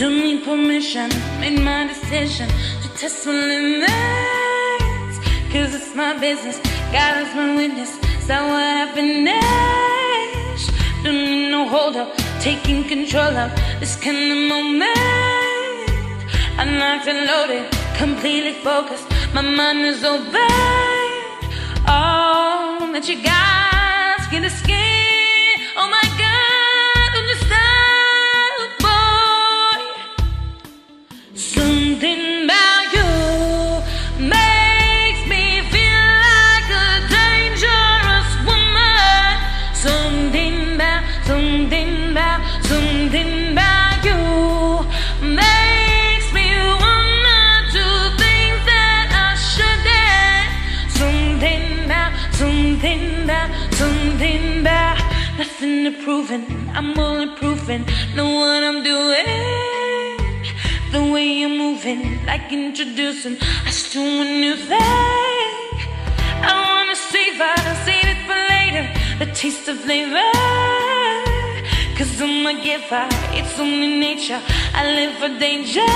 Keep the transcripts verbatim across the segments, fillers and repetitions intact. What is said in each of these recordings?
Don't need permission, made my decision to test my limits. Cause it's my business, God is my witness. So what happened next? Don't need no hold up, taking control of this kind of moment. I'm locked and loaded, completely focused, my mind is open. Oh, that you got skin to skin. Oh my God, don't you stop, boy. Something about you makes me feel like a dangerous woman. Something about, something about, something about you makes me wanna do things that I shouldn't. Something about, something about, something about. Nothing to proving, I'm bulletproofing. Know what I'm doing. The way you're moving, like introducing us to a new thing. I wanna save it, save it for later. The taste of flavor. Cause I'm a giver, it's only nature. I live for danger.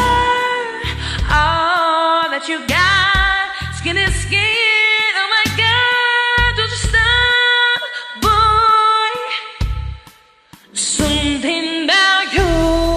All that you got, skin to skin. Oh my God, don't you stop, boy. Something about you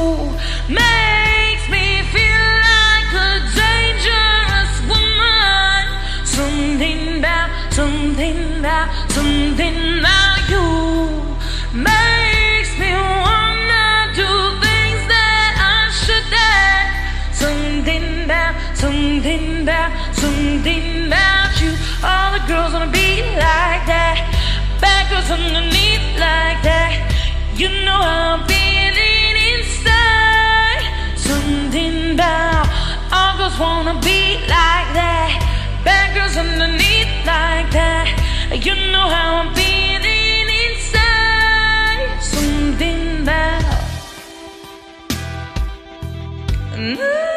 makes me feel like a dangerous woman. Something about, something about, something about you makes me wanna do things that I shouldn't. Something about, something about, something about you. All the girls wanna be like that. Bad girls underneath like that. You know how I'm feeling inside. Something about, all girls wanna be like that. Bad girls underneath like that. You know how I'm feeling inside. Something about.